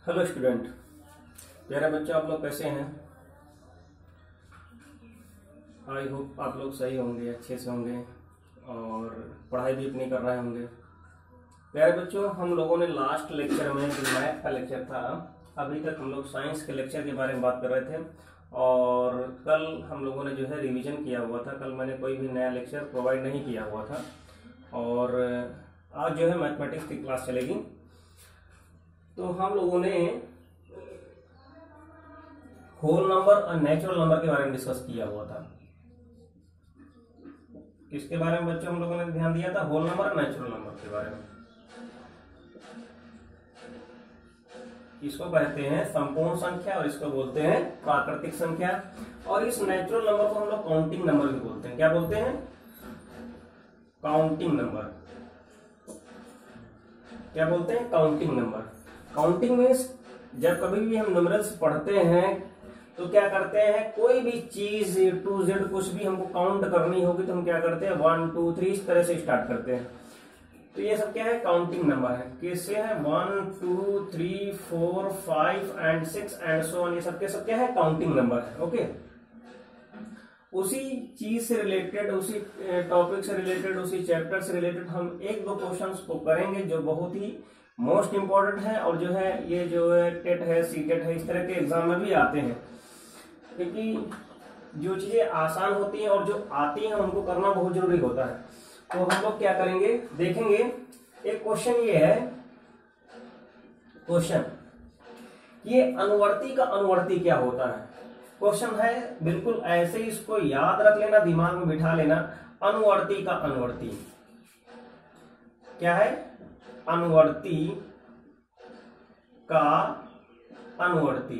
Hello student, प्यारे बच्चों, आप लोग कैसे हैं? आई होप आप लोग सही होंगे, अच्छे से होंगे और पढ़ाई भी अपनी कर रहे होंगे। प्यारे बच्चों, हम लोगों ने लास्ट लेक्चर में जो मैथ का लेक्चर था, अभी तक हम लोग साइंस के लेक्चर के बारे में बात कर रहे थे और कल हम लोगों ने जो है रिवीजन किया हुआ था। कल मैंने कोई भी नया लेक्चर प्रोवाइड नहीं किया हुआ था और आज जो है मैथमेटिक्स की क्लास चलेगी। तो हम लोगों ने होल नंबर और नेचुरल नंबर के बारे में डिस्कस किया हुआ था। किसके बारे में बच्चों हम लोगों ने ध्यान दिया था? होल नंबर और नेचुरल नंबर के बारे में। इसको कहते हैं संपूर्ण संख्या और इसको बोलते हैं प्राकृतिक संख्या। और इस नेचुरल नंबर को हम लोग काउंटिंग नंबर भी बोलते हैं। क्या बोलते हैं? Counting number. क्या बोलते हैं? Counting number. काउंटिंग मीन्स जब कभी भी हम न्यूमेरल्स पढ़ते हैं तो क्या करते हैं, कोई भी चीज टू जेड कुछ भी हमको काउंट करनी होगी तो हम क्या करते हैं 1 2 3 इस तरह से स्टार्ट करते हैं। तो ये सब क्या है? काउंटिंग नंबर है। कैसे है? 1 2 3 4 5 एंड 6 एंड सो ऑन। ये सब के सब क्या है? काउंटिंग नंबर है। ओके, उसी चीज से रिलेटेड, उसी टॉपिक से रिलेटेड, उसी चैप्टर से रिलेटेड हम एक दो क्वेश्चंस को करेंगे जो बहुत ही मोस्ट इंपॉर्टेंट है और जो है ये जो है टेट है, सी टेट है, इस तरह के एग्जाम में भी आते हैं। क्योंकि जो चीजें आसान होती हैं और जो आती हैं उनको करना बहुत जरूरी होता है। तो हम लोग क्या करेंगे, देखेंगे। एक क्वेश्चन ये है, क्वेश्चन ये अनुवर्ती का अनुवर्ती क्या होता है? क्वेश्चन है बिल्कुल ऐसे ही, इसको याद रख लेना, दिमाग में बिठा लेना। अनुवर्ती का अनुवर्ती क्या है? अनुवर्ती का अनुवर्ती।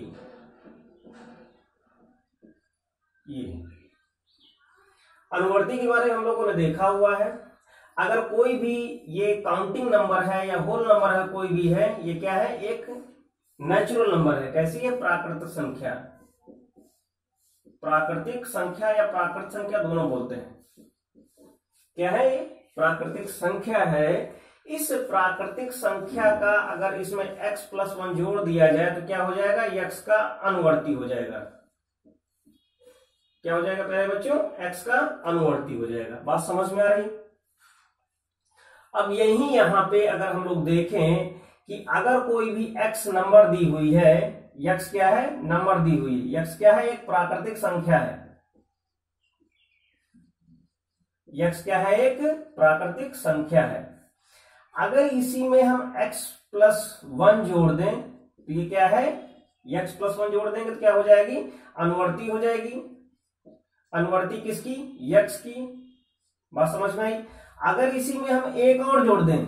ये अनुवर्ती के बारे में हम लोगों ने देखा हुआ है। अगर कोई भी ये काउंटिंग नंबर है या होल नंबर है, कोई भी है, ये क्या है? एक नेचुरल नंबर है। कैसी है? प्राकृतिक संख्या। प्राकृतिक संख्या या प्राकृत संख्या दोनों बोलते हैं। क्या है? ये प्राकृतिक संख्या है। इस प्राकृतिक संख्या का अगर इसमें x+1 जोड़ दिया जाए तो क्या हो जाएगा? x का अनुवर्ती हो जाएगा। क्या हो जाएगा प्यारे बच्चों? x का अनुवर्ती हो जाएगा। बात समझ में आ रही? अब यही यहां पे अगर हम लोग देखें कि अगर कोई भी x नंबर दी हुई है, x क्या है? नंबर दी हुई है। x क्या है? एक प्राकृतिक संख्या है। x क्या है? एक प्राकृतिक संख्या है। अगर इसी में हम x+1 जोड़ दें तो ये क्या है? x+1 जोड़ देंगे तो क्या हो जाएगी? अनुवर्ती हो जाएगी। अनुवर्ती किसकी? x की। बात समझ में आई? अगर इसी में हम एक और जोड़ दें,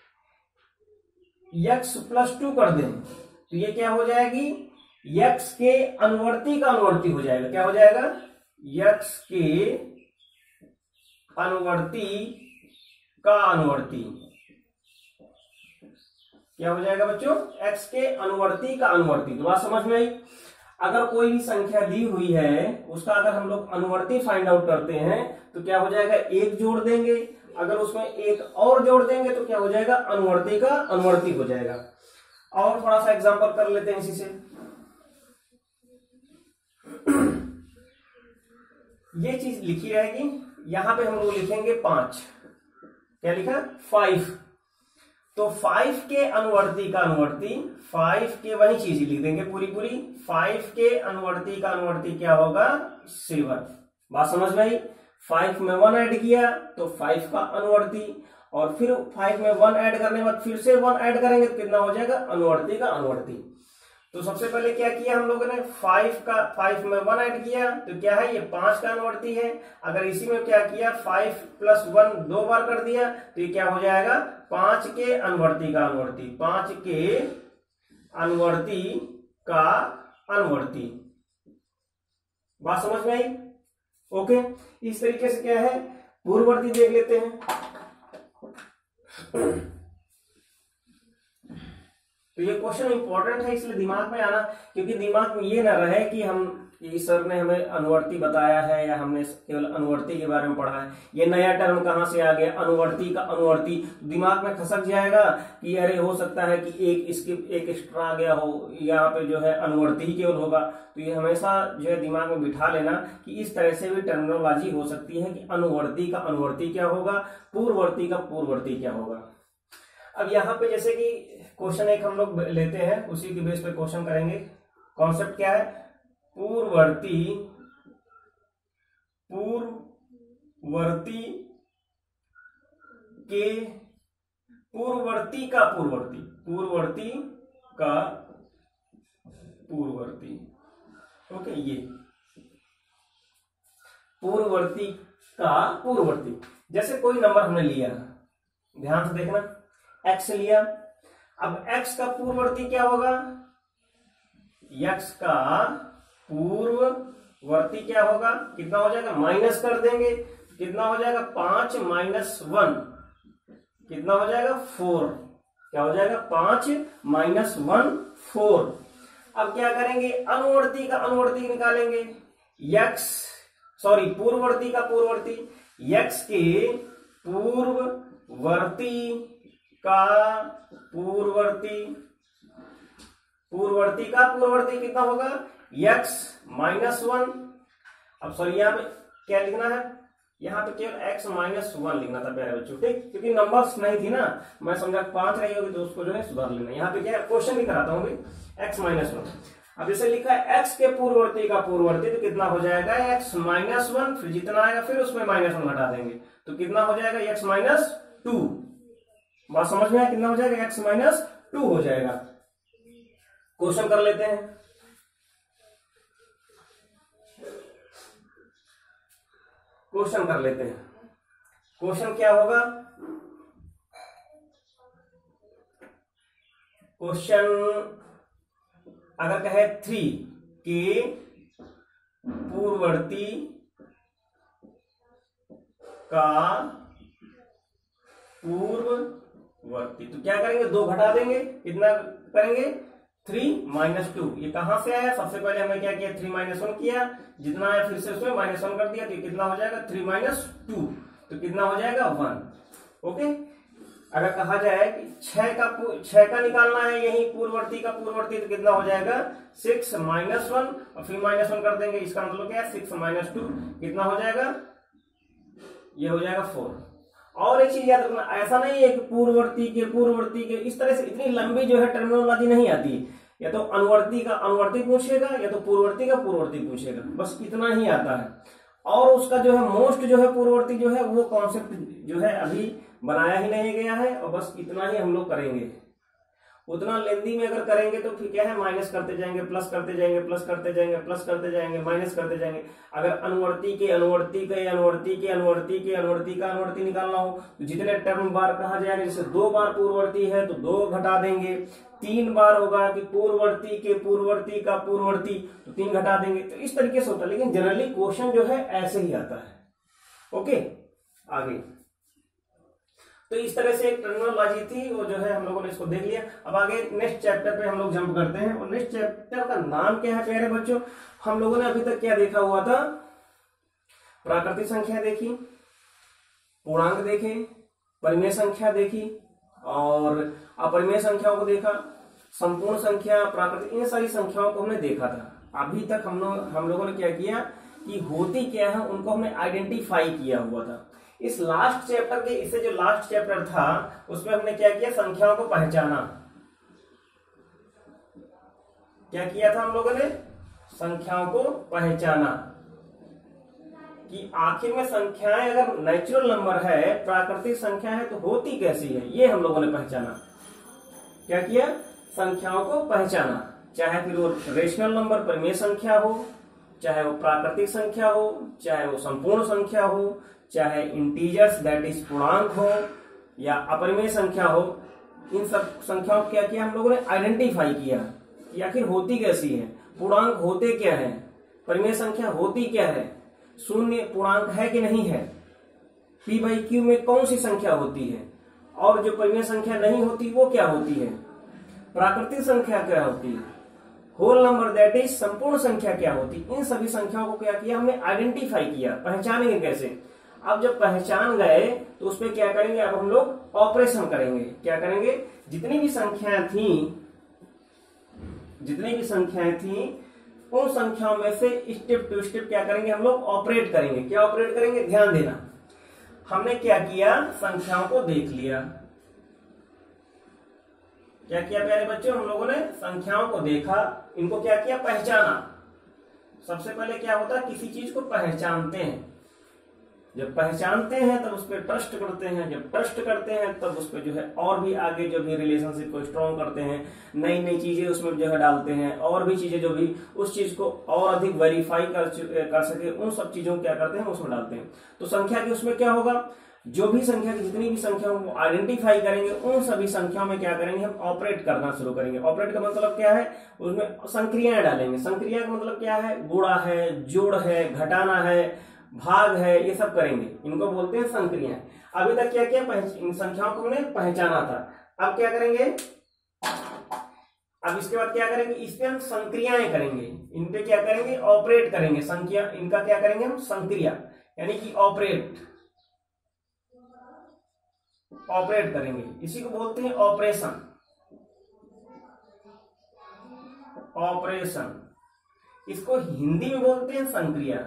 x+2 कर दें तो ये क्या हो जाएगी? x के अनुवर्ती का अनुवर्ती हो जाएगा। क्या हो जाएगा? x के अनुवर्ती का अनुवर्ती। क्या हो जाएगा बच्चों? x के अनुवर्ती का अनुवर्ती। तो बात समझ में आई? अगर कोई भी संख्या दी हुई है, उसका अगर हम लोग अनुवर्ती फाइंड आउट करते हैं तो क्या हो जाएगा? एक जोड़ देंगे। अगर उसमें एक और जोड़ देंगे तो क्या हो जाएगा? अनुवर्ती का अनुवर्ती हो जाएगा। और थोड़ा सा एग्जांपल कर लेते हैं इसी से। ये चीज लिखी रहेगी, यहां पे हम लोग लिखेंगे 5। क्या लिखा? 5। तो 5 के अनुवर्ती का अनुवर्ती, 5 के वही चीज लिख देंगे पूरी पूरी। 5 के अनुवर्ती का अनुवर्ती क्या होगा? 7। बात समझ में आई? 5 में 1 ऐड किया तो 5 का अनुवर्ती, और फिर 5 में 1 ऐड करने के बाद फिर से 1 ऐड करेंगे तो कितना हो जाएगा? अनुवर्ती का अनुवर्ती। तो सबसे पहले क्या किया हम लोगों ने? 5 में 1 ऐड किया तो क्या है? ये 5 का अनुवर्ती है। अगर इसी में क्या किया? 5+1 2 बार कर दिया तो ये क्या हो जाएगा? 5 के अनुवर्ती का अनुवर्ती। 5 के अनुवर्ती का अनुवर्ती। बात समझ में आई? ओके, इस तरीके से क्या है? पूर्ववर्ती देख लेते हैं। तो ये क्वेश्चन इंपॉर्टेंट है, इसलिए दिमाग में आना, क्योंकि दिमाग में ये ना रहे कि हम कि सर ने हमें अनुवर्ती बताया है या हमने केवल अनुवर्ती के बारे में पढ़ा है, ये नया टर्म कहाँ से आ गया, अनुवर्ती का अनुवर्ती, दिमाग में खसक जाएगा कि अरे हो सकता है कि एक एक्स्ट्रा आ गया हो, यहाँ पे जो है अनुवर्ती ही केवल होगा। तो ये हमेशा जो है दिमाग में बिठा लेना कि इस तरह से भी टर्मिनोलॉजी हो सकती है कि अनुवर्ती का अनुवर्ती क्या होगा, पूर्ववर्ती का पूर्ववर्ती क्या होगा। अब यहाँ पे जैसे कि क्वेश्चन एक हम लोग लेते हैं, उसी के बेस पे क्वेश्चन करेंगे। कॉन्सेप्ट क्या है, पूर्ववर्ती के पूर्ववर्ती का पूर्ववर्ती, पूर्ववर्ती का पूर्ववर्ती, ओके, ये पूर्ववर्ती का पूर्ववर्ती। जैसे कोई नंबर हमने लिया, ध्यान से देखना, x लिया, अब x का पूर्ववर्ती क्या होगा, x का पूर्ववर्ती क्या होगा, कितना हो जाएगा, माइनस कर देंगे, कितना हो जाएगा 5 माइनस 1, कितना हो जाएगा 4, क्या हो जाएगा 5 माइनस 1 4। अब क्या करेंगे, अनुवर्ती का अनुवर्ती निकालेंगे, पूर्ववर्ती का पूर्ववर्ती, x के पूर्ववर्ती का पूर्ववर्ती, पूर्ववर्ती का पूर्ववर्ती कितना होगा, x माइनस 1। अब सॉरी यहाँ पे क्या लिखना है, यहाँ पे केवल x माइनस 1 लिखना था प्यारे बच्चों, ठीक, क्योंकि नंबर्स नहीं थी ना, मैं समझा 5 रही होगी तो उसको जो है सुधार लेना। यहाँ पे क्या क्वेश्चन भी कराता हूँ x माइनस 1। अब जैसे लिखा है x के पूर्ववर्ती का पूर्ववर्ती, तो कितना हो जाएगा x माइनस 1, फिर जितना आएगा फिर उसमें माइनस 1 घटा देंगे, तो कितना हो जाएगा x माइनस 2। बात समझ में आया, कितना हो जाएगा x माइनस 2 हो जाएगा। क्वेश्चन कर लेते हैं, क्वेश्चन कर लेते हैं। क्वेश्चन क्या होगा, क्वेश्चन अगर कहे 3 के पूर्ववर्ती का पूर्ववर्ती, तो क्या करेंगे, 2 घटा देंगे, कितना करेंगे 3 माइनस 2। ये कहां से आया, सबसे पहले हमने क्या किया, 3 माइनस 1 किया, जितना आया फिर से उसमें माइनस 1 कर दिया, तो कितना हो जाएगा 3 माइनस 2, तो कितना हो जाएगा 1। ओके, अगर कहा जाए कि 6 का निकालना है यही पूर्ववर्ती का पूर्ववर्ती, तो कितना हो जाएगा 6 माइनस 1 और फिर माइनस 1 कर देंगे, इसका मतलब क्या है 6 माइनस 2, कितना हो जाएगा, ये हो जाएगा 4। और एक चीज याद रखना, ऐसा नहीं है कि पूर्ववर्ती के इस तरह से इतनी लंबी जो है टर्मिनोलॉजी नहीं आती, या तो अनुवर्ती का अनुवर्ती पूछेगा या तो पूर्ववर्ती का पूर्ववर्ती पूछेगा, बस इतना ही आता है। और उसका जो है मोस्ट जो है पूर्ववर्ती जो है वो कॉन्सेप्ट जो है अभी बनाया ही नहीं गया है, और बस इतना ही हम लोग करेंगे। उतना लेंदी में अगर करेंगे तो फिर क्या है, माइनस करते जाएंगे, प्लस करते जाएंगे, प्लस करते जाएंगे, प्लस करते जाएंगे, माइनस करते जाएंगे। अगर अनुवर्ती के अनुवर्ती के अनुवर्ती के अनुवर्ती के अनुवर्ती का अनुवर्ती निकालना हो तो जितने टर्म बार कहा जाएगा, जैसे 2 बार पूर्ववर्ती है तो 2 घटा देंगे, 3 बार होगा कि पूर्ववर्ती के पूर्ववर्ती का पूर्ववर्ती, तो 3 घटा देंगे। तो इस तरीके से होता है, लेकिन जनरली क्वेश्चन जो है ऐसे ही आता है। ओके, आगे तो इस तरह से एक टर्मिनोलॉजी थी, वो जो है हम लोगों ने इसको देख लिया। अब आगे नेक्स्ट चैप्टर पे हम लोग जंप करते हैं, और नेक्स्ट चैप्टर का नाम क्या है प्यारे बच्चों, हम लोगों ने अभी तक क्या देखा हुआ था, प्राकृतिक संख्या देखी, पूर्णांक देखे, परिमेय संख्या देखी और अपरिमेय संख्याओं को देखा, संपूर्ण संख्या, प्राकृतिक, इन सारी संख्याओं को हमने देखा था। अभी तक हम लोगों ने क्या किया कि होती क्या है उनको हमने आइडेंटिफाई किया हुआ था। इस लास्ट चैप्टर के, इससे जो लास्ट चैप्टर था उसमें हमने क्या किया, संख्याओं को पहचाना। क्या किया था हम लोगों ने, संख्याओं को पहचाना कि आखिर में संख्याएं अगर नेचुरल नंबर है, प्राकृतिक संख्या है, तो होती कैसी है, ये हम लोगों ने पहचाना। क्या किया, संख्याओं को पहचाना, चाहे फिर वो रेशनल नंबर परिमेय संख्या हो, चाहे वो प्राकृतिक संख्या हो, चाहे वो संपूर्ण संख्या हो, चाहे इंटीजर्स दैट इज पूर्णांक हो, या अपरिमेय संख्या हो। इन सब संख्याओं को क्या किया हम लोगों ने, आइडेंटिफाई किया कि आखिर होती कैसी है, पूर्णांक होते क्या है, परिमेय संख्या होती क्या है, शून्य पूर्णांक है कि नहीं है, पी बाई क्यू में कौन सी संख्या होती है, और जो परिमेय संख्या नहीं होती वो क्या होती है, प्राकृतिक संख्या क्या होती है, होल नंबर दैट इज संपूर्ण संख्या क्या होती। इन सभी संख्याओं को क्या किया हमने, आइडेंटिफाई किया। पहचानेंगे कैसे, अब जब पहचान गए तो उस पर क्या करेंगे, अब हम लोग ऑपरेशन करेंगे। क्या करेंगे, जितनी भी संख्याएं थी उन संख्याओं में से स्टेप टू स्टेप क्या करेंगे, हम लोग ऑपरेट करेंगे। क्या ऑपरेट करेंगे, ध्यान देना। हमने क्या किया, संख्याओं को देख लिया। क्या किया प्यारे बच्चों, हम लोगों ने संख्याओं को देखा, इनको क्या किया, पहचाना। सबसे पहले क्या होता है, किसी चीज को पहचानते हैं। जब पहचानते हैं तब उस पर ट्रस्ट करते हैं, जब ट्रस्ट करते हैं तब उस पर जो है और भी आगे जो भी रिलेशनशिप को स्ट्रॉन्ग करते हैं, नई नई चीजें उसमें जो है डालते हैं, और भी चीजें जो भी उस चीज को और अधिक वेरीफाई कर सके, उन सब चीजों को क्या करते हैं, उसमें डालते हैं। तो संख्या के उसमें क्या होगा, जो भी संख्या की जितनी भी संख्याओं को आइडेंटिफाई करेंगे, उन सभी संख्याओं में क्या करेंगे, हम ऑपरेट करना शुरू करेंगे। ऑपरेट का मतलब क्या है, उसमें संक्रियाएं डालेंगे। संक्रिया का मतलब क्या है, गुणा है, जोड़ है, घटाना है, भाग है, ये सब करेंगे, इनको बोलते हैं संक्रियाएं। अभी तक क्या किया, इन संख्याओं को हमने पहचाना था। अब क्या करेंगे, अब इसके बाद क्या करेंगे, इस पे हम संक्रियाएं करेंगे, इन पे क्या करेंगे, ऑपरेट करेंगे। संख्या इनका क्या करेंगे हम, संक्रिया यानी कि ऑपरेट करेंगे। इसी को बोलते हैं ऑपरेशन। इसको हिंदी में बोलते हैं संक्रिया।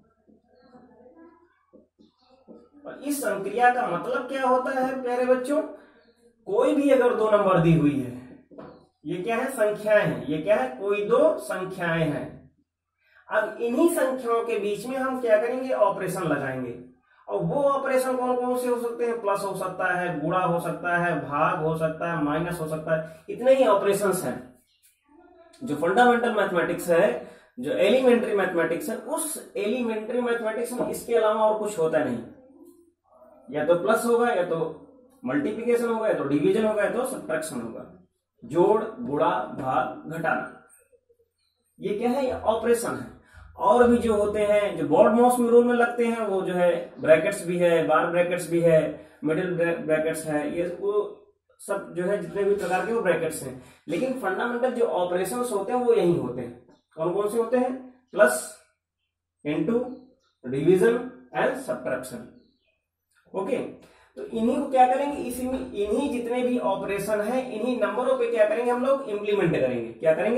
और इस संक्रिया का मतलब क्या होता है प्यारे बच्चों, कोई भी अगर दो नंबर दी हुई है, ये क्या है, संख्याएं हैं, ये क्या है, कोई दो संख्याएं हैं। अब इन्हीं संख्याओं के बीच में हम क्या करेंगे, ऑपरेशन लगाएंगे। और वो ऑपरेशन कौन कौन से हो सकते हैं, प्लस हो सकता है, गुणा हो सकता है, भाग हो सकता है, माइनस हो सकता है। इतने ही ऑपरेशंस हैं। जो फंडामेंटल मैथमेटिक्स है, जो एलिमेंट्री मैथमेटिक्स है, उस एलिमेंट्री मैथमेटिक्स में इसके अलावा और कुछ होता नहीं। या तो प्लस होगा, या तो मल्टीप्लिकेशन होगा, या तो डिवीजन होगा, या तो सब्ट्रैक्शन होगा। जोड़, गुणा, भाग, घटाना, ये क्या है, ये ऑपरेशन है। और भी जो होते हैं, जो बोर्ड माउस में रूल में लगते हैं, वो जो है ब्रैकेट्स भी है, बार ब्रैकेट्स भी है, मिडिल ब्रैकेट्स है, ये वो सब जो है जितने भी प्रकार के वो ब्रैकेट्स हैं। लेकिन फंडामेंटल जो ऑपरेशंस होते हैं वो यही होते हैं। कौन कौन से होते हैं, plus, into, division and subtraction. Okay, तो इन्हीं को क्या करेंगे, इन्हीं जितने भी ऑपरेशन है, इन्हीं नंबरों पे क्या करेंगे, हम लोग इम्प्लीमेंट करेंगे। क्या करेंगे,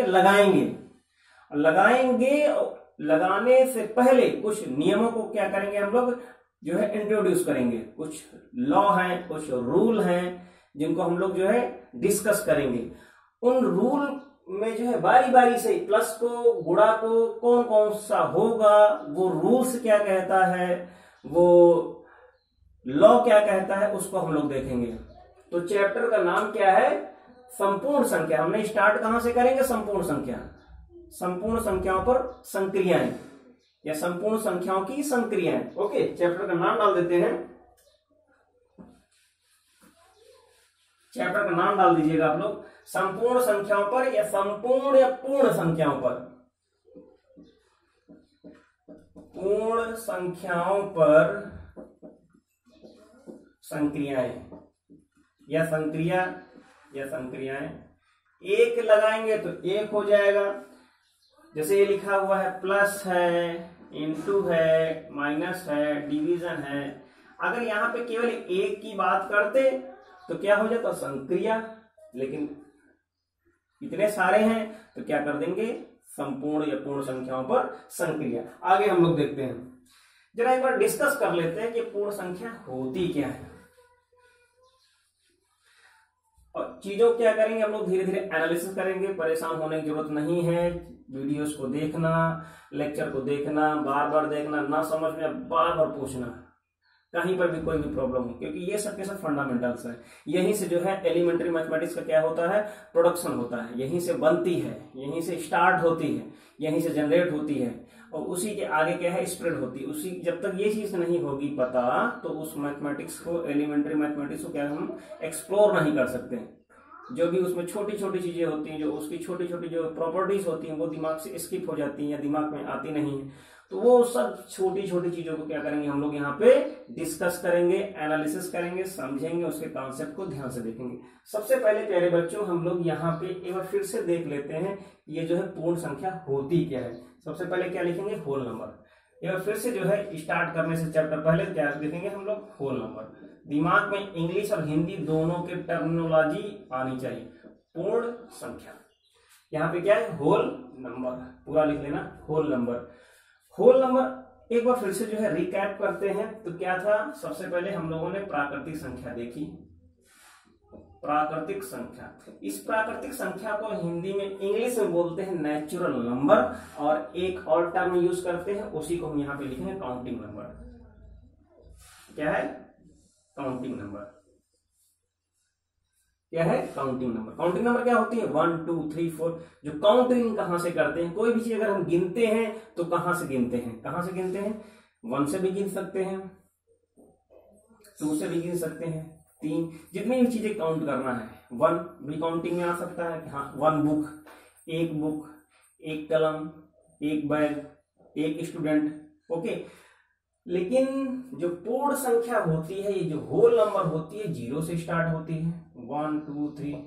लगाएंगे। लगाने से पहले कुछ नियमों को क्या करेंगे, हम लोग जो है इंट्रोड्यूस करेंगे। कुछ लॉ हैं, कुछ रूल हैं, जिनको हम लोग जो है डिस्कस करेंगे। उन रूल में जो है बारी बारी से प्लस को, गुणा को कौन कौन सा होगा, वो रूल्स क्या कहता है, वो लॉ क्या कहता है, उसको हम लोग देखेंगे। तो चैप्टर का नाम क्या है, संपूर्ण संख्या। हमने स्टार्ट कहां से करेंगे, संपूर्ण संख्या। संपूर्ण संख्याओं पर संक्रियाएं, या संपूर्ण संख्याओं की संक्रियाएं। ओके, चैप्टर का नाम डाल देते हैं। चैप्टर का नाम डाल दीजिएगा आप लोग, संपूर्ण संख्याओं पर, या संपूर्ण या पूर्ण संख्याओं पर। पूर्ण संख्याओं पर संक्रियाएं, या संक्रियाएं। एक लगाएंगे तो एक हो जाएगा। जैसे ये लिखा हुआ है, प्लस है, इनटू है, माइनस है, डिवीजन है। अगर यहां पे केवल एक की बात करते तो क्या हो जाता, संक्रिया। लेकिन इतने सारे हैं तो क्या कर देंगे, संपूर्ण या पूर्ण संख्याओं पर संक्रिया। आगे हम लोग देखते हैं, जरा एक बार डिस्कस कर लेते हैं कि पूर्ण संख्या होती क्या है। और चीजों क्या करेंगे, हम लोग धीरे धीरे एनालिसिस करेंगे। परेशान होने की जरूरत नहीं है। वीडियोस को देखना, लेक्चर को देखना, बार बार देखना, ना समझ में बार बार पूछना, कहीं पर भी कोई भी प्रॉब्लम हो, क्योंकि ये सब के सब फंडामेंटल्स है। यहीं से जो है एलिमेंट्री मैथमेटिक्स का क्या होता है, प्रोडक्शन होता है। यहीं से बनती है, यहीं से स्टार्ट होती है, यहीं से जनरेट होती है, और उसी के आगे क्या है, स्प्रेड होती है। उसी जब तक ये चीज नहीं होगी पता, तो उस मैथमेटिक्स को, एलिमेंट्री मैथमेटिक्स को क्या हम एक्सप्लोर नहीं कर सकते। जो भी उसमें छोटी छोटी चीजें होती हैं, जो उसकी छोटी छोटी जो प्रॉपर्टीज होती हैं वो दिमाग से स्किप हो जाती हैं या दिमाग में आती नहीं है, तो वो सब छोटी छोटी चीजों को क्या करेंगे हम लोग यहाँ पे डिस्कस करेंगे, एनालिसिस करेंगे, समझेंगे, उसके कॉन्सेप्ट को ध्यान से देखेंगे। सबसे पहले प्यारे बच्चों हम लोग यहाँ पे एक बार फिर से देख लेते हैं ये जो है पूर्ण संख्या होती क्या है। सबसे पहले क्या लिखेंगे, होल नंबर। एक बार फिर से जो है स्टार्ट करने से चैप्टर पहले क्या लिखेंगे हम लोग, होल नंबर। दिमाग में इंग्लिश और हिंदी दोनों के टर्मिनोलॉजी आनी चाहिए। पूर्ण संख्या, यहाँ पे क्या है, होल नंबर, पूरा लिख लेना, होल नंबर। होल नंबर एक बार फिर से जो है रिकैप करते हैं। तो क्या था, सबसे पहले हम लोगों ने प्राकृतिक संख्या देखी, प्राकृतिक संख्या। इस प्राकृतिक संख्या को हिंदी में इंग्लिश में बोलते हैं नेचुरल नंबर, और एक और टर्म यूज करते हैं, उसी को हम यहाँ पे लिखेंगे काउंटिंग नंबर। क्या है, काउंटिंग नंबर। क्या है, काउंटिंग नंबर। काउंटिंग नंबर क्या होती है, 1 2 3 4, जो काउंटिंग कहां से करते हैं, कोई भी चीज अगर हम गिनते हैं तो कहां से गिनते हैं, कहां से गिनते हैं, 1 से भी गिन सकते हैं, 2 से भी गिन सकते हैं, 3, जितनी भी चीजें काउंट करना है। 1 भी काउंटिंग में आ सकता है कि हाँ 1 बुक, एक कलम, एक बैग, एक स्टूडेंट, ओके। लेकिन जो पूर्ण संख्या होती है, ये जो होल नंबर होती है, 0 से स्टार्ट होती है, 1 2 3।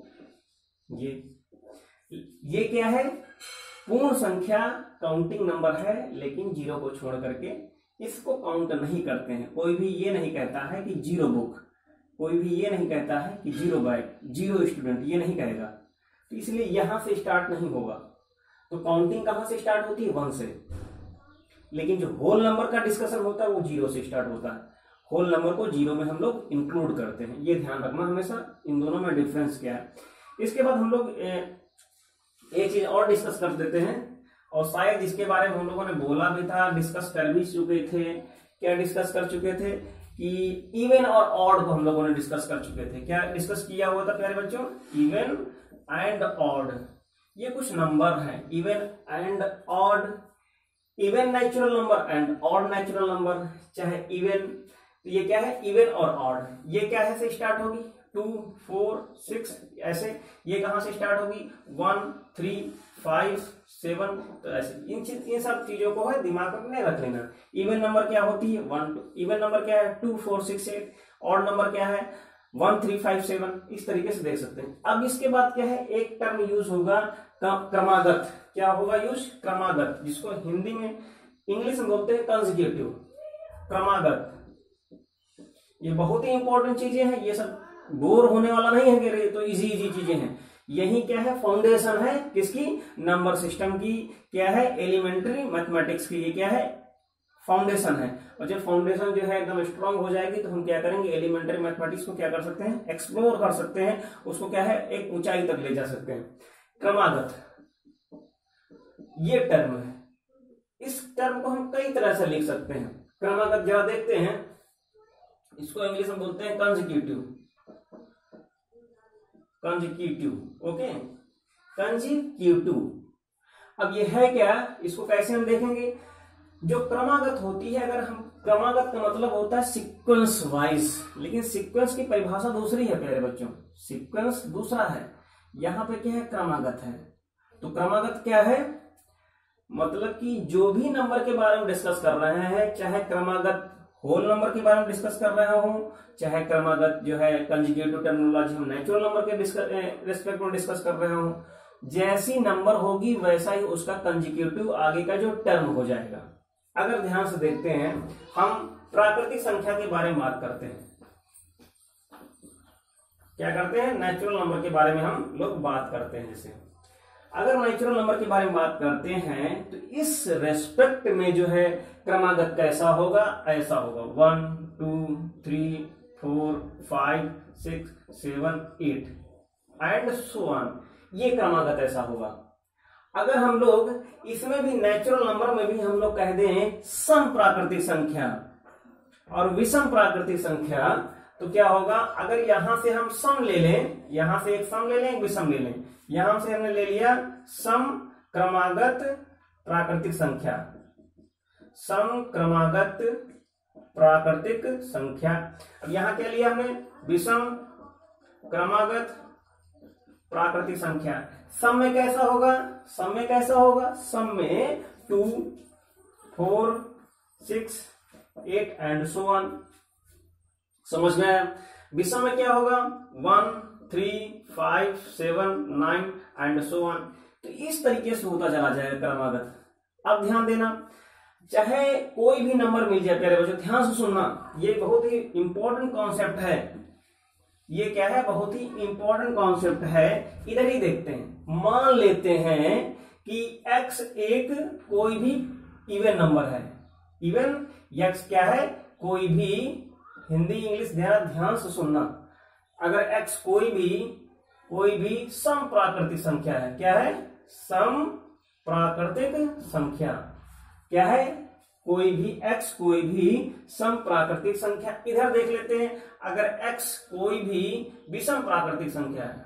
ये क्या है, पूर्ण संख्या काउंटिंग नंबर है, लेकिन 0 को छोड़ करके इसको काउंट नहीं करते हैं। कोई भी ये नहीं कहता है कि 0 बुक, कोई भी ये नहीं कहता है कि 0 बैग, 0 स्टूडेंट, ये नहीं कहेगा। तो इसलिए यहां से स्टार्ट नहीं होगा। तो काउंटिंग कहां से स्टार्ट होती है, 1 से। लेकिन जो होल नंबर का डिस्कशन होता है वो 0 से स्टार्ट होता है। होल नंबर को 0 में हम लोग इंक्लूड करते हैं, ये ध्यान रखना हमेशा, इन दोनों में डिफरेंस क्या है। इसके बाद हम लोग एक चीज और डिस्कस कर देते हैं, और शायद इसके बारे में हम लोगों ने बोला भी था, डिस्कस कर भी चुके थे। क्या डिस्कस कर चुके थे कि इवन और ऑड को हम लोगों ने डिस्कस कर चुके थे। क्या डिस्कस किया हुआ था प्यारे बच्चों, इवन एंड ऑड। ये कुछ नंबर है, even and odd, even natural number and odd natural number, चाहे इवन, तो ये क्या है, इवन और ऑड। ये क्या है से स्टार्ट होगी, 2 4 6 ऐसे। ये कहां से स्टार्ट होगी, 1 3 5 7, तो ऐसे इन सब चीजों को है दिमाग में रख लेना। इवन नंबर क्या होती है, 1 2, इवन नंबर क्या है, 2 4 6 8। ऑड नंबर क्या है, 1 3 5 7। इस तरीके से देख सकते हैं। अब इसके बाद क्या है, एक टर्म यूज होगा क्रमागत। क्या होगा यूज, क्रमागत, जिसको हिंदी में इंग्लिश में बोलते हैं कंसेक्यूटिव, क्रमागत। ये बहुत ही इंपॉर्टेंट चीजें हैं, ये सब बोर होने वाला नहीं है कि तो इजी चीजें हैं। यही क्या है, फाउंडेशन है किसकी, नंबर सिस्टम की, क्या है, एलिमेंट्री मैथमेटिक्स की। ये क्या है, फाउंडेशन है। और जब फाउंडेशन जो है एकदम स्ट्रांग हो जाएगी तो हम क्या करेंगे, एलिमेंट्री मैथमेटिक्स को क्या कर सकते हैं, एक्सप्लोर कर सकते हैं, उसको क्या है, एक ऊंचाई तक ले जा सकते हैं। क्रमागत, ये टर्म है। इस टर्म को हम कई तरह से लिख सकते हैं। क्रमागत जरा देखते हैं, इसको इंग्लिश में बोलते हैं कंसेक्यूटिव, कंसेक्यूटिव, ओके, कंसेक्यूटिव। अब ये है क्या, इसको कैसे हम देखेंगे। जो क्रमागत होती है, अगर हम, क्रमागत का मतलब होता है सीक्वेंस वाइज, लेकिन सीक्वेंस की परिभाषा दूसरी है प्यारे बच्चों, सीक्वेंस दूसरा है। यहां पे क्या है, क्रमागत है। तो क्रमागत क्या है, मतलब कि जो भी नंबर के बारे में डिस्कस कर रहे हैं, चाहे क्रमागत होल नंबर के बारे में डिस्कस कर रहे हो, चाहे क्रमागत जो है कंजुगेटिव टर्मिनोलॉजी हम नेचुरल नंबर के रिस्पेक्ट में डिस्कस कर रहे हो, जैसी नंबर होगी वैसा ही उसका कंजुगेटिव आगे का जो टर्म हो जाएगा। अगर ध्यान से देखते हैं, हम प्राकृतिक संख्या के बारे में बात करते हैं, क्या करते हैं, नेचुरल नंबर के बारे में हम लोग बात करते हैं। जैसे अगर नेचुरल नंबर के बारे में बात करते हैं तो इस रेस्पेक्ट में जो है क्रमागत कैसा होगा, ऐसा होगा 1 2 3 4 5 6 7 8 एंड सो ऑन। ये क्रमागत ऐसा होगा। अगर हम लोग इसमें भी नेचुरल नंबर में भी हम लोग कह दें सम प्राकृतिक संख्या और विषम प्राकृतिक संख्या, तो क्या होगा, अगर यहां से हम सम ले लें, यहां से एक सम ले लें, एक विषम ले लें, यहां से हमने ले लिया सम क्रमागत प्राकृतिक संख्या, सम क्रमागत प्राकृतिक संख्या। अब यहां क्या लिया हमने, विषम क्रमागत प्राकृतिक संख्या। सम में कैसा होगा, सम में कैसा होगा, सम में 2 4 6 8 एंड सो ऑन। समझ में आया। विषम में क्या होगा, 1 3 5 7 9 एंड सो ऑन। तो इस तरीके से होता चला जाएगा क्रमागत। अब ध्यान देना, चाहे कोई भी नंबर मिल जाए प्यारे बच्चों, ध्यान से सुनना, ये बहुत ही इंपॉर्टेंट कॉन्सेप्ट है। ये क्या है, बहुत ही इंपॉर्टेंट कॉन्सेप्ट है। इधर ही देखते हैं, मान लेते हैं कि x एक कोई भी इवन नंबर है। इवन x क्या है, कोई भी, हिंदी इंग्लिश ध्यान से सुनना, अगर x कोई भी सम प्राकृतिक संख्या है, क्या है, सम प्राकृतिक संख्या, क्या है, कोई भी सम प्राकृतिक संख्या। इधर देख लेते हैं, अगर x कोई भी विषम प्राकृतिक संख्या है,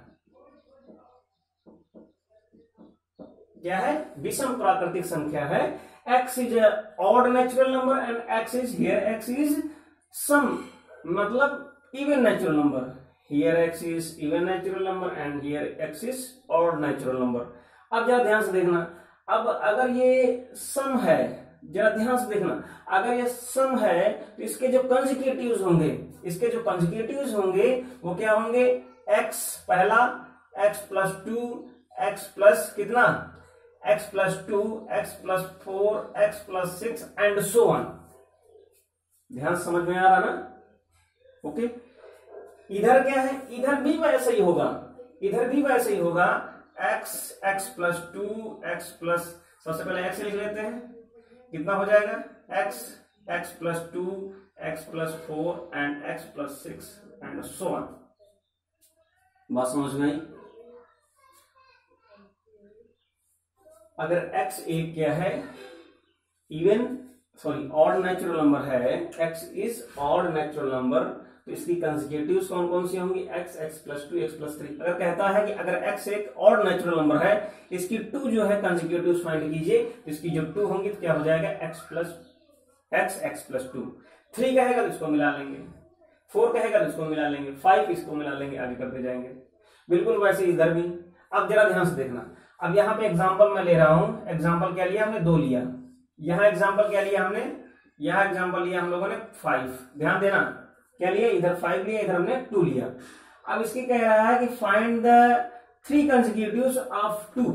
क्या है, विषम प्राकृतिक संख्या है, x is odd natural number and x is सम, मतलब even natural number. Here x is even natural number and here x is odd natural number. अब जरा ध्यान से देखना, अब अगर ये सम है, जरा ध्यान से देखना, अगर ये सम है तो इसके जो कंसेक्यूटिव्स होंगे वो क्या होंगे, x पहला, x प्लस 2, x प्लस कितना, x plus 2, x plus 4, x plus 6 and so on. ध्यान समझ में आ रहा ना, ओके। इधर क्या है, इधर भी वैसे ही होगा, x प्लस 2, x प्लस, सबसे पहले x लिख लेते हैं, कितना हो जाएगा, x plus 2, x plus 4 and x plus 6 and so on. बात समझ में आई। अगर x एक क्या है, ऑड नेचुरल नंबर है, x is odd natural number, तो इसकी कंसेक्यूटिव्स कौन कौन सी होंगी, x प्लस 2, x प्लस 3। अगर कहता है कि अगर x एक ऑड नेचुरल नंबर है, इसकी 2 जो है कंसेक्यूटिव्स फाइंड कीजिए, इसकी जो 2 होंगी तो क्या हो जाएगा, x प्लस 2। 3 कहेगा तो इसको मिला लेंगे, 4 कहेगा तो इसको मिला लेंगे, 5 इसको मिला लेंगे, आगे करते जाएंगे। बिल्कुल वैसे इधर भी। अब जरा ध्यान से देखना, अब यहाँ पे एग्जाम्पल मैं ले रहा हूं, एग्जाम्पल क्या लिया हमने, 2 लिया। यहाँ एग्जाम्पल क्या लिया हमने, यहाँ एग्जाम्पल लिया हम लोगों ने 5। ध्यान देना, क्या लिया, इधर 5 लिया, इधर हमने 2 लिया। अब इसकी कह रहा है कि find the 3 consecutives of 2,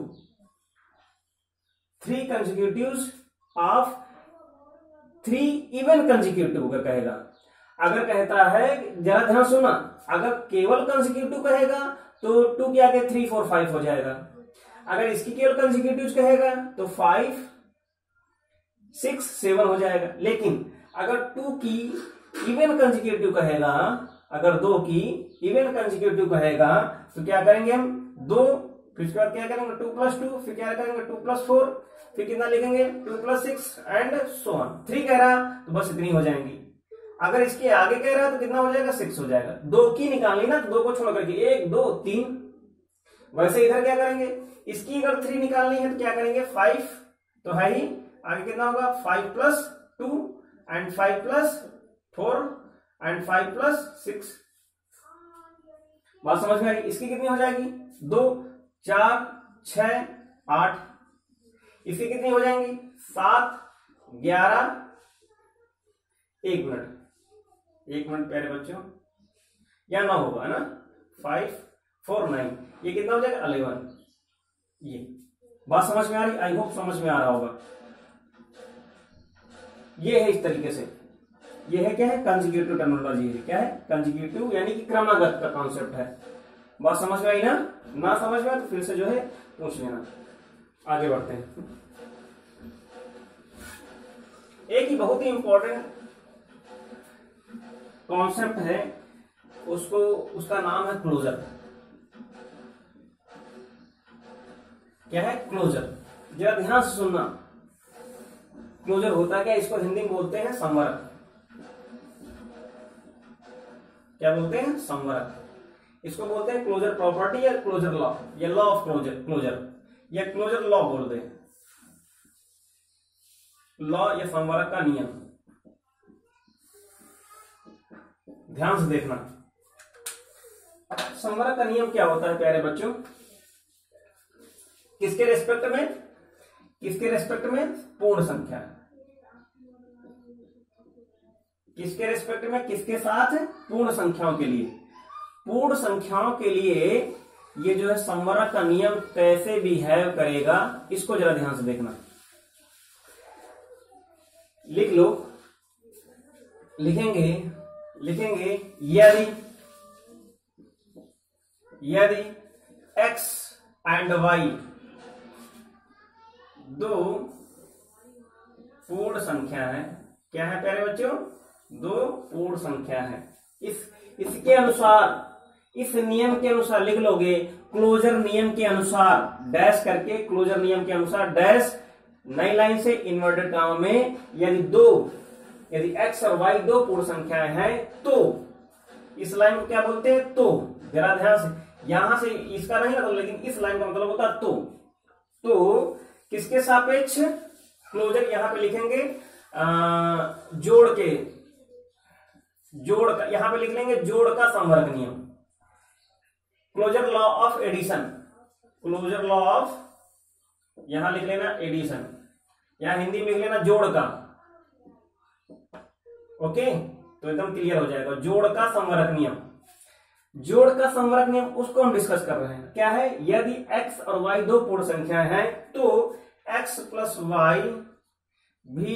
3 consecutives of 3 even consecutive का कहेगा। अगर कहता है, जरा ध्यान सुना, अगर केवल कंसेक्यूटिव कहेगा तो 2 के आगे 3 4 5 हो जाएगा। अगर इसकी केवल कंसेक्यूटिव्स कहेगा तो 5 6 7 हो जाएगा। लेकिन अगर 2 की इवन कंसेक्यूटिव कहेगा, अगर 2 की इवन कंसेक्यूटिव कहेगा तो क्या करेंगे हम, 2, फिर उसके बाद क्या करेंगे, 2 प्लस 2, फिर क्या करेंगे, 2 प्लस 4, फिर कितना लिखेंगे, 2 प्लस 6 एंड सो ऑन। 3 कह रहा तो बस इतनी हो जाएंगी। अगर इसके आगे कह रहा तो कितना हो जाएगा, 6 हो जाएगा। 2 की निकालनी ना, तो 2 को छोड़ करके 1 2 3। वैसे इधर क्या करेंगे, इसकी अगर 3 निकालनी है तो क्या करेंगे, 5 तो है ही, आगे कितना होगा, 5 plus 2 and 5 plus 4 and 5 plus 6। बात समझ में आ गई। इसकी कितनी हो जाएगी, 2 4 6 8। इसकी कितनी हो जाएंगी, 7 11। 1 मिनट प्यारे बच्चों, या 9 होगा ना, 5 4 9, ये कितना हो जाएगा, 11। ये बात समझ में आ रही, आई होप समझ में आ रहा होगा। ये है इस तरीके से, ये है क्या है, कंसेक्यूटिव टर्मिनोलॉजी है। क्या है, कंसेक्यूटिव यानी कि क्रमागत का कॉन्सेप्ट है। बात समझ में आई ना समझ में आए तो फिर से जो है पूछ लेना। आगे बढ़ते हैं। एक ही बहुत ही इंपॉर्टेंट कॉन्सेप्ट है, उसका नाम है क्लोजर। क्या है, क्लोजर। जरा ध्यान से सुनना, क्लोजर होता क्या, इसको हिंदी में बोलते हैं संवरक। क्या बोलते हैं, संवरक। इसको बोलते हैं क्लोजर प्रॉपर्टी या क्लोजर लॉ, या लॉ ऑफ क्लोजर या क्लोजर लॉ बोलते हैं। लॉ या संवरक का नियम। ध्यान से देखना, संवरक का नियम क्या होता है प्यारे बच्चों? किसके रेस्पेक्ट में? किसके रेस्पेक्ट में? पूर्ण संख्या। किसके रेस्पेक्ट में? किसके साथ? पूर्ण संख्याओं के लिए। पूर्ण संख्याओं के लिए ये जो है संवरक का नियम कैसे बिहेव करेगा, इसको जरा ध्यान से देखना। लिख लो, लिखेंगे यदि x एंड y दो पूर्ण संख्या है। क्या है प्यारे बच्चों? दो पूर्ण संख्या है। इसके अनुसार, इस नियम के अनुसार लिख लोगे, क्लोजर नियम के अनुसार डैश करके, क्लोजर नियम के अनुसार डैश, नई लाइन से इन्वर्टेड कॉमा में, यदि x और y दो पूर्ण संख्याएं हैं तो, इस लाइन को क्या बोलते हैं? तो। जरा ध्यान से, यहां से इसका नहीं मतलब, लेकिन इस लाइन का मतलब होता है तो किसके सापेक्ष? क्लोजर यहां पे लिखेंगे जोड़ का यहां पे लिख लेंगे जोड़ का संवर्ग नियम, closure law of addition. Closure law of, यहां लिख लेना एडिशन, यहां हिंदी में लिख लेना जोड़ का। ओके, तो एकदम क्लियर हो जाएगा। जोड़ का संवरक नियम, जोड़ का संवरक नियम उसको हम डिस्कस कर रहे हैं। क्या है? यदि x और y दो पूर्ण संख्याएं हैं तो x प्लस y भी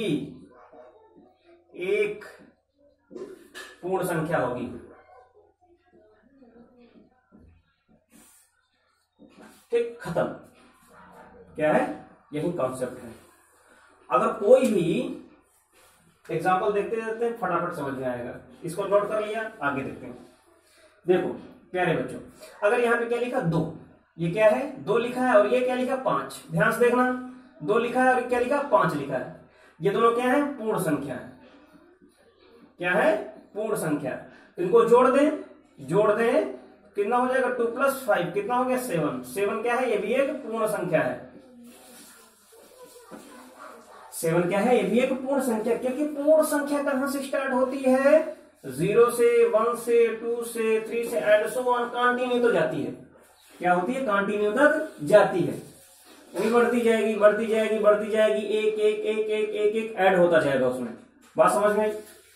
एक पूर्ण संख्या होगी। ठीक, खत्म। क्या है? यही कॉन्सेप्ट है। अगर कोई भी एग्जाम्पल देखते हैं फटाफट समझ में आएगा। इसको नोट कर लिया, आगे देखते हैं। देखो प्यारे बच्चों, अगर यहां पे क्या लिखा? 2, ये क्या है? 2 लिखा है, और ये क्या लिखा? 5। ध्यान से देखना, 2 लिखा है और क्या लिखा? 5 लिखा है। ये दोनों क्या है? पूर्ण संख्या है। क्या है? पूर्ण संख्या। तो इनको जोड़ दें, कितना हो जाएगा? 2 + 5 कितना हो गया? 7। 7 क्या है? ये भी एक पूर्ण संख्या है। 7 क्या है? ये भी एक पूर्ण संख्या, क्योंकि पूर्ण संख्या कहां से स्टार्ट होती है? 0 से, 1 से, 2 से, 3 से, एंड सो ऑन, कंटिन्यू तो जाती है। क्या होती है? कंटिन्यू तक जाती है। वही बढ़ती जाएगी, एक ऐड होता जाएगा उसमें। बात समझ में?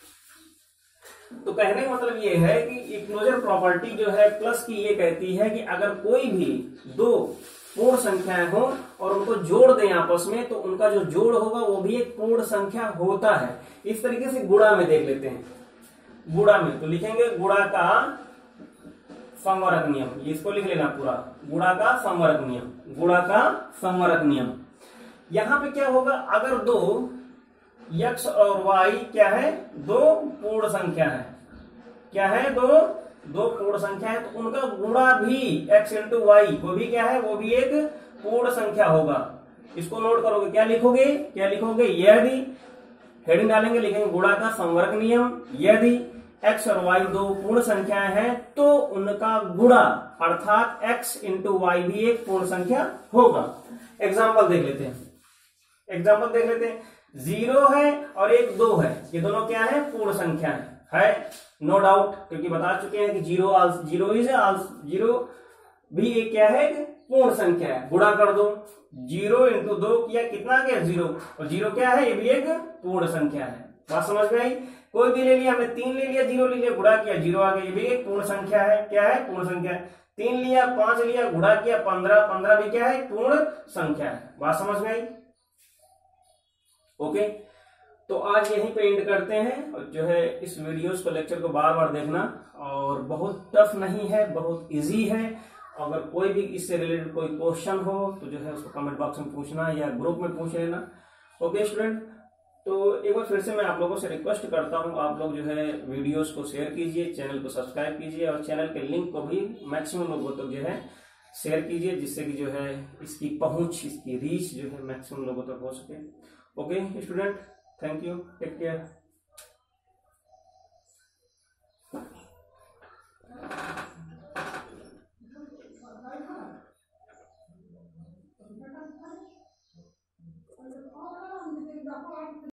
तो कहने का मतलब ये है कि क्लोजर प्रॉपर्टी जो है प्लस की ये कहती है कि अगर कोई भी दो पूर्ण संख्याएं हो और उनको जोड़ दें आपस में, तो उनका जो जोड़ होगा वो भी एक पूर्ण संख्या होता है। इस तरीके से गुणा में देख लेते हैं। गुणा में तो लिखेंगे गुणा का संवरक नियम, इसको लिख लेना पूरा, गुणा का संवरक नियम, गुणा का संवरक नियम। यहां पे क्या होगा? अगर दो x और y क्या है? दो पूर्ण संख्या है। क्या है? दो पूर्ण संख्या है, तो उनका गुणा भी x इंटू वाई, वो भी क्या है? वो भी एक पूर्ण संख्या होगा। इसको नोट करोगे, क्या लिखोगे? यदि हेडिंग डालेंगे, लिखेंगे गुणा का संवरक नियम, यदि x और y दो पूर्ण संख्याएं हैं तो उनका गुणा अर्थात x इंटू वाई भी एक पूर्ण संख्या होगा। एग्जाम्पल देख लेते हैं। 0 है और एक 2 है, ये दोनों क्या है? पूर्ण संख्या है नो डाउट, क्योंकि बता चुके हैं कि 0 भी एक क्या है? पूर्ण संख्या है। गुणा कर दो, 0 इंटू 2 किया, कितना आ गया? 0, और 0 क्या है? ये भी एक पूर्ण संख्या है। बात समझ में आई? कोई भी ले लिया, हमने 3 ले लिया, 0 ले लिया, गुणा किया, 0 आ गया, ये भी एक पूर्ण संख्या है। क्या है? पूर्ण संख्या। 3 लिया, 5 लिया, गुणा किया, 15 भी क्या है? पूर्ण संख्या है। बात समझ में आई? ओके, तो आज यहीं पे एंड करते हैं। और जो है इस वीडियोस को, लेक्चर को बार बार देखना, और बहुत टफ नहीं है, बहुत इजी है। अगर कोई भी इससे रिलेटेड कोई क्वेश्चन हो तो जो है उसको कमेंट बॉक्स में पूछना या ग्रुप में पूछ लेना। ओके स्टूडेंट, तो एक बार फिर से मैं आप लोगों से रिक्वेस्ट करता हूं, आप लोग जो है वीडियोस को शेयर कीजिए, चैनल को सब्सक्राइब कीजिए, और चैनल के लिंक को भी मैक्सिमम लोगों तक जो है शेयर कीजिए, जिससे कि जो है इसकी पहुंच, इसकी रीच जो है मैक्सिमम लोगों तक हो सके। Okay student, thank you, take care.